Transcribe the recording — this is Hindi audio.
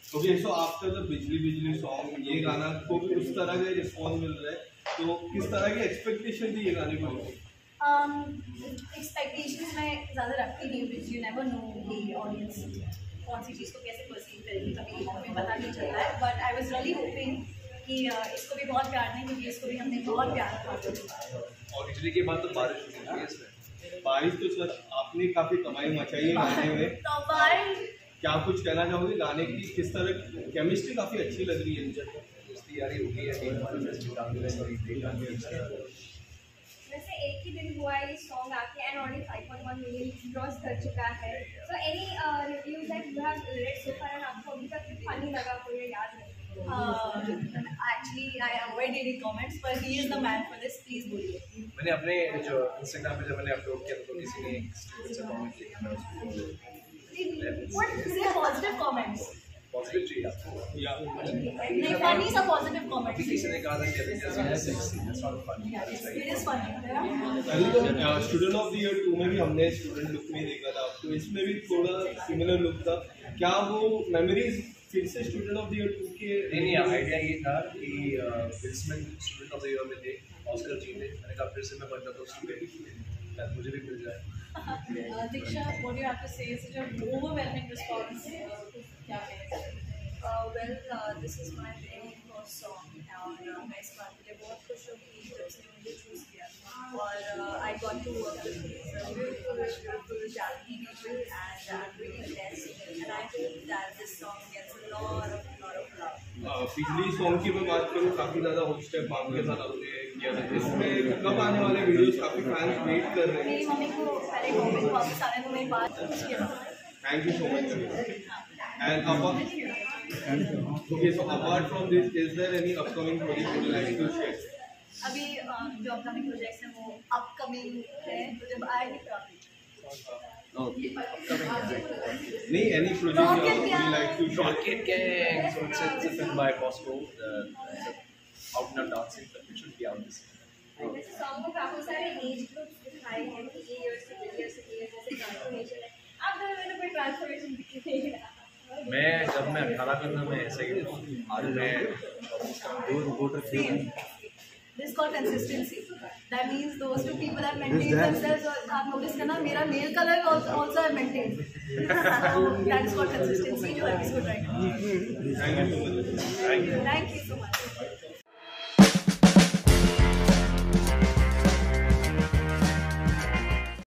ओके, सो आफ्टर द बिजली बिजली सॉन्ग ये गाना को उस तरह का रिस्पॉन्स मिल रहा है, तो किस तरह की एक्सपेक्टेशन थी ये गाने को? एक्सपेक्टेशंस मैं ज़्यादा रखती नहीं हूँ, यू नेवर नो कि ऑडियंस कौन सी चीज़ को कैसे परसीव करेगी, कभी हमें पता नहीं चलता है। But I was really hoping कि इसको भी बहुत प्यार दें, क्योंकि इसको भी हमने बहुत प्यार किया। और बिजली के बाद तो बारिश हो गई है इसमें। बारिश तो सर आपने काफ़ी कमाई मचाई है गाने में, क्या कुछ कहना चाहोगे गाने की? किस तरह केमिस्ट्री काफ़ी अच्छी लग रही है मुझे, दोस्ती यारी हो गई है। वैसे एक ही दिन हुआ है ये सॉन्ग आके एंड ऑलरेडी 5.1 मिलियन क्रॉस कर चुका है। So any reviews that you have read so far and आपको अभी तक फनी लगा कोई याद नहीं? Actually I avoid reading comments, पर he is the man for this, please बोलिए। मैंने अपने जो इंस्टाग्राम पे जब मैंने अपलोड किया तो किसी ने से कमेंट किया, मैं उसको what is positive comments? Positive चाहिए आपको या नहीं, फनी सा पॉजिटिव कमेंट्स। किसी ने कहा था कि that's not funny, it is funny. Student of the year 2 में भी हमने स्टूडेंट लुक में देखा था, तो इसमें भी थोड़ा सिमिलर लुक था। क्या वो मेमोरीज फिर से स्टूडेंट ऑफ द ईयर 2 के? नहीं, आइडिया ये था कि Will Smith student of the year में थे, ऑस्कर जीते। मैंने कहा फिर से मैं बनता तो स्टूडेंट मुझे भी मिल जाए। Diksha, what do you have to say? Such an overwhelming response. क्या कहें? Well, this is my very first song और मैं इस बात के लिए बहुत खुश हूँ कि जब से मुझे चूज़ किया और I got to work with these beautiful talented people and I'm really blessed and I hope that this song gets a lot of love. बिजली सॉन्ग की मैं बात करूँ, काफ़ी ज़्यादा हुक स्टेप आपके साथ आपने किया था, इसमें कब आने वाले वीडियोस? काफ़ी फैंस वेट कर रहे हैं। मेरी मम्मी को पहले मम्मी को वापस आने को मेरी बात किया। Thank you so much. And okay, so apart from this, is there any upcoming project you would like to share? अभी जो अपकमिंग प्रोजेक्ट्स हैं वो अपकमिंग है, तो जब आएगी तो नहीं, any project you would like to share? Rocket Gang, so it's a film by Bosco, out and dancing, it should be out this year. वैसे सॉन्ग में काफ़ी सारे एज ग्रुप्स दिखाए हैं कि ये ईयर से ये ईयर से ये ईयर जैसे ट्रांसफॉर्मेशन है। आप दोनों में कोई ट्रांसफॉर्मेशन दिखी नहीं है? जब मैं 18 का था मैं ऐसा ही था, आज मैं This called consistency. That means those two people have maintained themselves. और आप notice करना मेरा nail color also I maintained. That is called consistency. जो है इसको try करना. Thank you so much. Thank you so much.